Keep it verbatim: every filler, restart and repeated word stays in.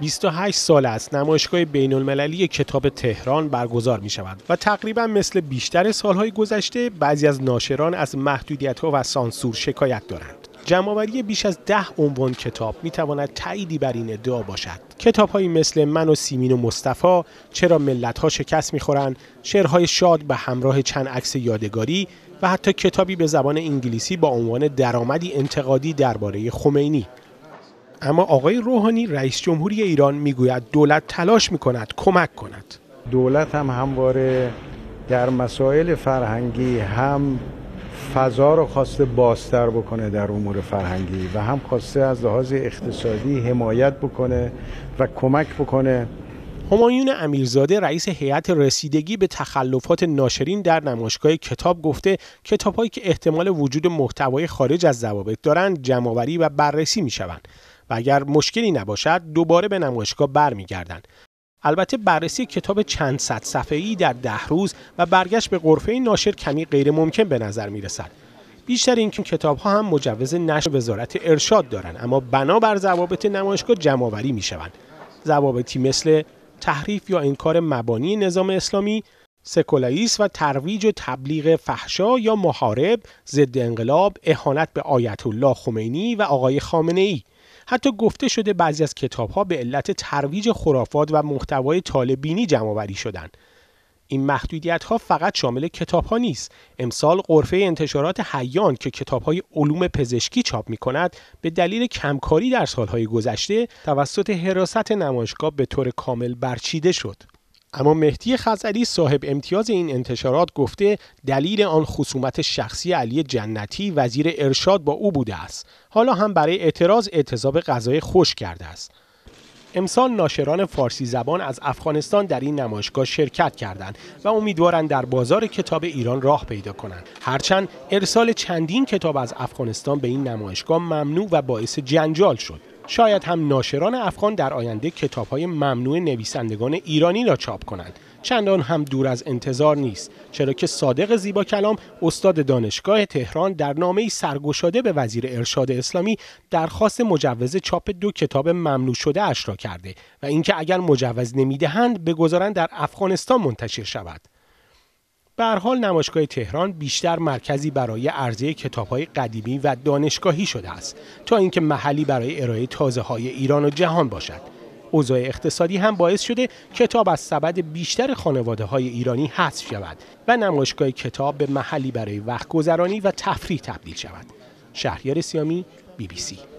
بیست و هشت سال است نمایشگاه بین‌المللی کتاب تهران برگزار می شود و تقریبا مثل بیشتر سالهای گذشته بعضی از ناشران از محدودیت‌ها و سانسور شکایت دارند. جمع‌آوری بیش از ده عنوان کتاب می تواند تأییدی بر این ادعا باشد. کتاب‌هایی مثل من و سیمین و مصطفی، چرا ملت‌ها شکست می‌خورند، شعرهای شاد به همراه چند عکس یادگاری و حتی کتابی به زبان انگلیسی با عنوان درآمدی انتقادی درباره خمینی. اما آقای روحانی رئیس جمهوری ایران میگوید دولت تلاش میکند کمک کند. دولت هم همواره در مسائل فرهنگی هم فضا رو خواسته بازتر بکنه در امور فرهنگی و هم خواسته از لحاظ اقتصادی حمایت بکنه و کمک بکنه. همایون امیرزاده رئیس هیئت رسیدگی به تخلفات ناشرین در نمایشگاه کتاب گفته کتاب‌هایی که احتمال وجود محتوای خارج از ضوابط دارند جمع‌آوری و بررسی می‌شوند و اگر مشکلی نباشد دوباره به نمایشگاه برمیگردند. البته بررسی کتاب چند صد صفحه‌ای در ده روز و برگشت به غرفه ناشر کمی غیر ممکن به نظر می‌رسد. بیشتر این کتاب‌ها هم مجوز نشر وزارت ارشاد دارند اما بنابر ضوابط نمایشگاه جمع‌آوری می‌شوند. ضوابطی مثل تحریف یا انکار مبانی نظام اسلامی، سکولاریسم و ترویج و تبلیغ فحشا یا محارب، ضد انقلاب، اهانت به آیت الله خمینی و آقای خامنه‌ای. حتی گفته شده بعضی از کتاب‌ها به علت ترویج خرافات و محتوای طالع‌بینی جمع‌آوری شدند. این محدودیت‌ها فقط شامل کتاب‌ها نیست. امسال غرفه انتشارات حیان که کتاب‌های علوم پزشکی چاپ می‌کند به دلیل کمکاری در سال‌های گذشته توسط حراست نمایشگاه به طور کامل برچیده شد. اما مهدی خزعلی صاحب امتیاز این انتشارات گفته دلیل آن خصومت شخصی علی جنتی وزیر ارشاد با او بوده است. حالا هم برای اعتراض اعتصاب غذای خشک کرده است. امسال ناشران فارسی زبان از افغانستان در این نمایشگاه شرکت کردند و امیدوارند در بازار کتاب ایران راه پیدا کنند. هرچند ارسال چندین کتاب از افغانستان به این نمایشگاه ممنوع و باعث جنجال شد. شاید هم ناشران افغان در آینده کتاب‌های ممنوع نویسندگان ایرانی را چاپ کنند. چندان هم دور از انتظار نیست، چرا که صادق زیبا کلام استاد دانشگاه تهران در نامه‌ای سرگشاده به وزیر ارشاد اسلامی درخواست مجوز چاپ دو کتاب ممنوع شده اش را کرده و اینکه اگر مجوز نمیدهند بگذارند در افغانستان منتشر شود. به هر حال نمایشگاه تهران بیشتر مرکزی برای عرضه کتاب‌های قدیمی و دانشگاهی شده است تا اینکه محلی برای ارائه تازه‌های ایران و جهان باشد. اوضاع اقتصادی هم باعث شده کتاب از سبد بیشتر خانواده‌های ایرانی حذف شود و نمایشگاه کتاب به محلی برای وقت گذرانی و تفریح تبدیل شود. شهریار سیامی، بی بی سی.